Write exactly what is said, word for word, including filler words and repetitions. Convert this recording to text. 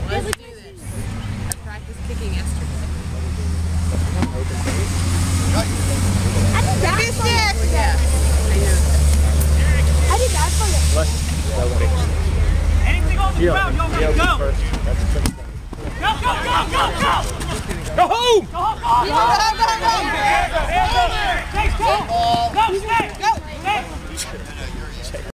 Let's do this. I practiced kicking yesterday. I did that for you. Yeah, I know. I did that for you. Anything on the ground, y'all gotta go! Go, go, go, go, go! Go home! Go home, go home! Go, go, go, go! Hands over! Hands over! Go, stay! Go!